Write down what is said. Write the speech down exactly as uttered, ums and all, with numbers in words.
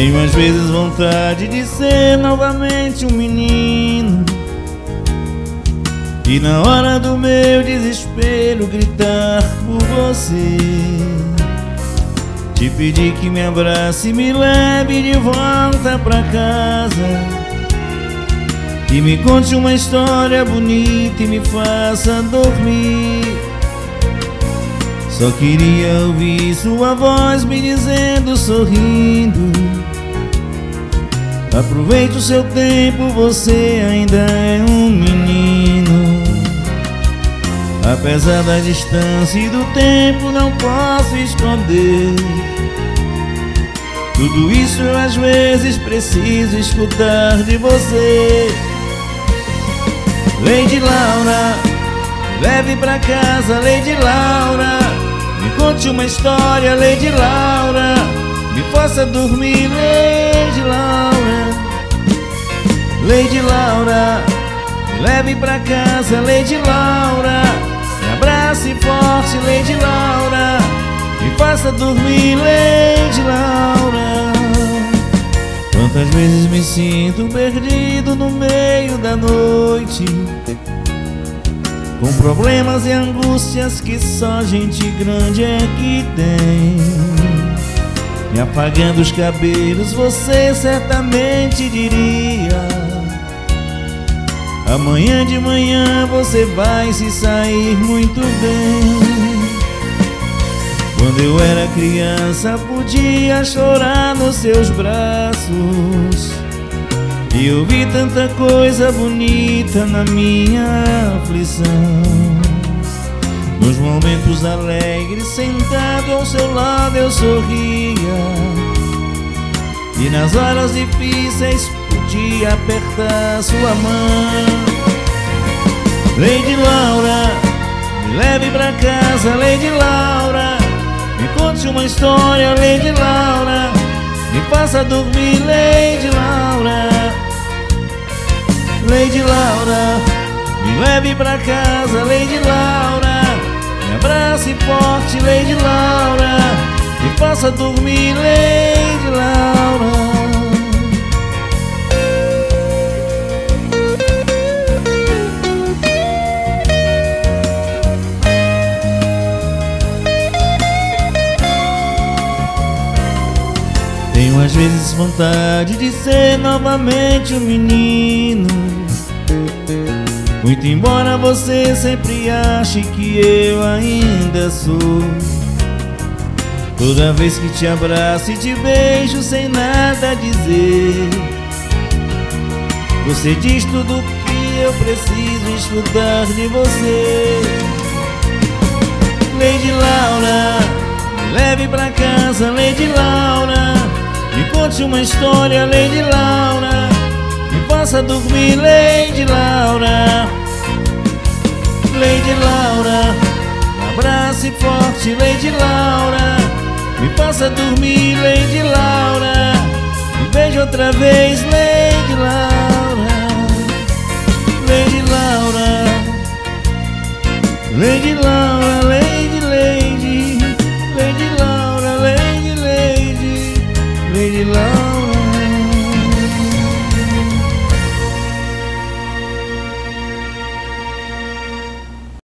Tenho às vezes vontade de ser novamente um menino e na hora do meu desespero gritar por você, te pedir que me abrace e me leve de volta pra casa, e me conte uma história bonita e me faça dormir. Só queria ouvir sua voz me dizendo sorrindo: aproveite o seu tempo, você ainda é um menino. Apesar da distância e do tempo, não posso esconder. Tudo isso eu às vezes preciso escutar de você. Lady Laura, leve pra casa, Lady Laura. Me conte uma história, Lady Laura. Me faça dormir, Lady Laura. Lady Laura, me leve pra casa, Lady Laura. Me abrace forte, Lady Laura. Me faça dormir, Lady Laura. Quantas vezes me sinto perdido no meio da noite, com problemas e angústias que só gente grande é que tem. Me apagando os cabelos, você certamente diria: amanhã de manhã você vai se sair muito bem. Quando eu era criança podia chorar nos seus braços, e eu vi tanta coisa bonita na minha aflição. Nos momentos alegres, sentado ao seu lado eu sorria, e nas horas difíceis podia apertar sua mão. Lady Laura, me leve pra casa, Lady Laura. Me conte uma história, Lady Laura. Me faça dormir, Lady Laura. Lady Laura, me leve pra casa, Lady Laura. Me abrace forte, Lady Laura. Me faça dormir, Lady Laura. Tenho às vezes vontade de ser novamente um menino, muito embora você sempre ache que eu ainda sou. Toda vez que te abraço e te beijo sem nada dizer, você diz tudo que eu preciso escutar de você. Lady Laura, me leve pra casa, Lady Laura. Me conte uma história, Lady Laura. Me faça dormir, Lady Laura. Lady Laura, me abrace forte, Lady Laura. Me faça dormir, Lady Laura. Me beije outra vez, Lady